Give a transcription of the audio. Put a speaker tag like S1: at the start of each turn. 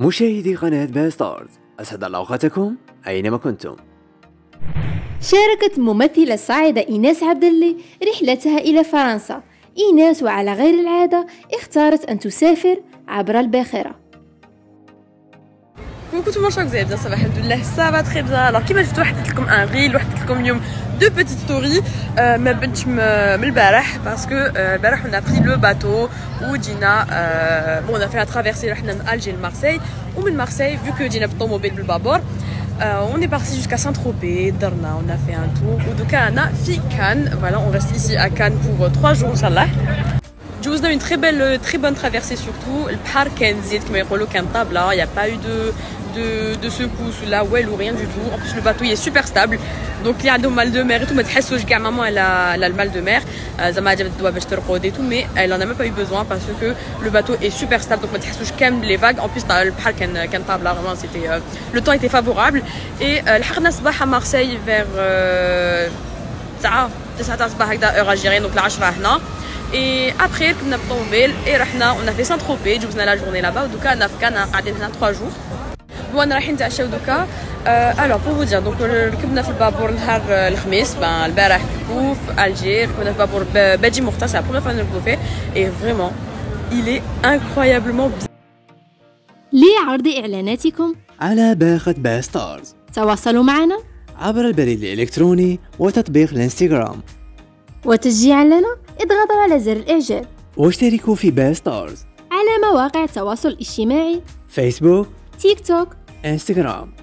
S1: مشاهدي قناة باستارز، أسعد الله أوقاتكم أينما كنتم.
S2: شاركت الممثلة الصاعدة إيناس عبدالله رحلتها إلى فرنسا. إيناس وعلى غير العادة اختارت أن تسافر عبر الباخرة.
S3: كنتو ماشاك زي بدا صباح الحمد لله سافا تري بيان. الوغ كيما شفتوا وحدت لكم ان ريل، وحدت لكم اليوم دو بيتيت ستوري. ما بنتش من البارح باسكو البارح اون بري لو باتو وجينا بون فيها ترافيرسي، رحنا من الجي لمارسيل، ومن مارسيل فيو كو جينا بالطوموبيل بالبابور on est parti jusqu'à Saint-Tropez, Darna, on a fait un tour. Oudoka Ana, fi Cannes. Voilà, on reste ici à Cannes pour 3 jours, Inch'Allah. Djouzna une très bonne traversée surtout. Le parc Kenzit, comme il y a table, il n'y a pas eu de secousse là, ouais, ou rien du tout. En plus, le bateau il est super stable. Donc, il y a des mal de mer et tout. Mais maman, elle a le mal de mer. Zama doit et tout, mais elle en a même pas eu besoin parce que le bateau est super stable. Donc, les vagues. En plus, le parc table là, vraiment, c'était le temps était favorable. Et le Harnas Bah à Marseille vers 9 صباح هكذا heure algérienne, donc la 10 هنا. Et après, on a fait Saint-Tropez, on a la journée là-bas. Donc, on a fait 3 jours. Bon, on a fait دوكا. Alors, pour vous dire, donc, ركبنا في البابور نهار الخميس، البارح في Alger، كنا في بابور بادي مختار، c'est la première fois que nous le faisons. Et vraiment, il est incroyablement bien.
S2: لعرض إعلاناتكم
S1: على باقة باستارز
S2: تواصلوا معنا
S1: عبر البريد الإلكتروني وتطبيق الانستغرام،
S2: وتشجيعا لنا اضغطوا على زر الإعجاب،
S1: واشتركوا في باستارز
S2: على مواقع التواصل الاجتماعي
S1: فيسبوك،
S2: تيك توك،
S1: انستغرام.